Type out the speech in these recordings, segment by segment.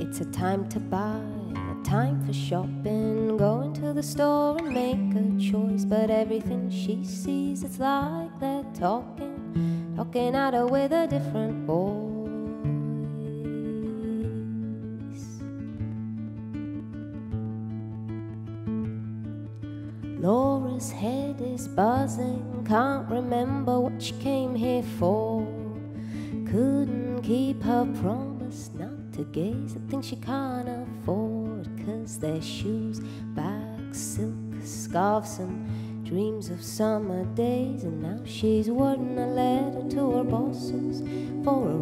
It's a time to buy, a time for shopping, going to the store and make a choice. But everything she sees, it's like they're talking at her with a different voice. Laura's head is buzzing, can't remember what she came here for. Couldn't keep her promise not to gaze at things she can't afford, 'cause their shoes, bags, silk, scarves and dreams of summer days. And now she's wording a letter to her bosses for a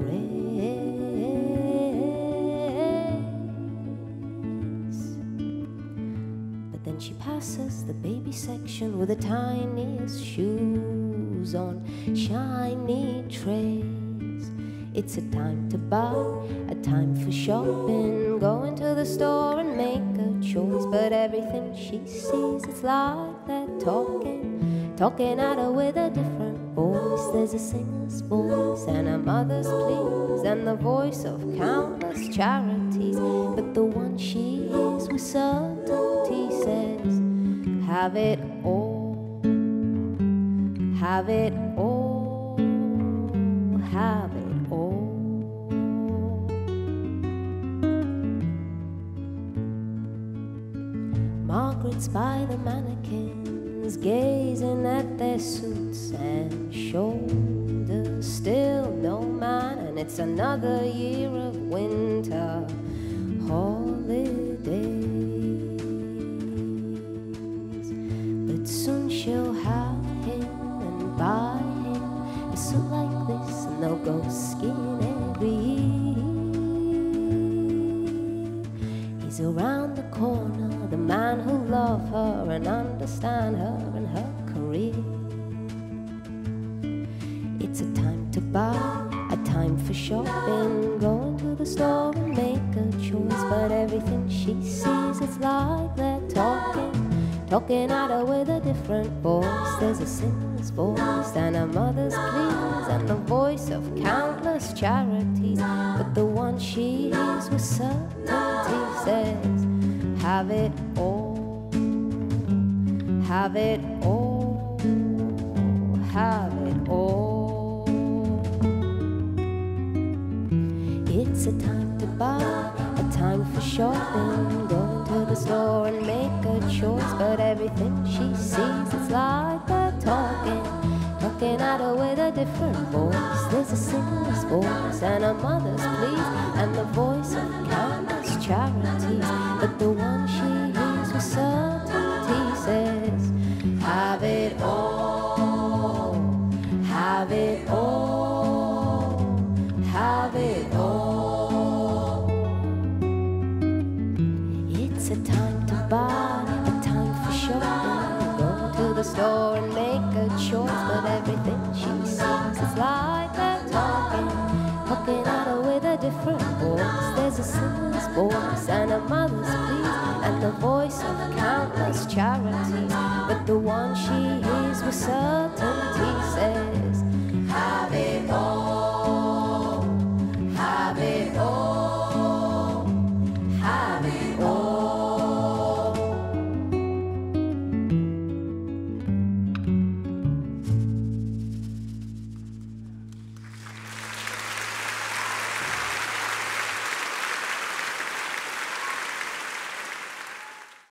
raise. But then she passes the baby section with the tiniest shoes on shiny trays. It's a time to buy, a time for shopping, going to the store and make a choice. But everything she sees, it's like they're talking at her with a different voice. There's a singer's voice and a mother's pleas and the voice of countless charities. But the one she hears with certainty says, have it all, have it all, have it all. Margaret's by the mannequins, gazing at their suits and shoulders. Still no man, and it's another year of winter holidays. But soon she'll have him and buy him a suit like this, and they'll go skiing every year. He's around the corner, the man who'll love her and understand her and her career. It's a time to buy, a time for shopping, going to the store and make a choice. But everything she sees, it's like they're talking at her with a different voice. There's a singer's voice and a mother's pleas and the voice of countless charities. But the one she hears with certainty says, have it all, have it all, have it all. It's a time to buy, a time for shopping, going to the store and make a choice. But everything she sees, it's like they're talking at her with a different voice. There's a singer's voice and a mother's pleas and the voice of countless charities. But the one she hears with certainty says, have it all, have it all, have it all. It's a time to buy, a time for shopping, going to the store and make a choice. But everything she sees is like they're talking at her with a different voice. There's a singer's voice and a mother's pleas and the voice of countless charities. But the one she hears with certainty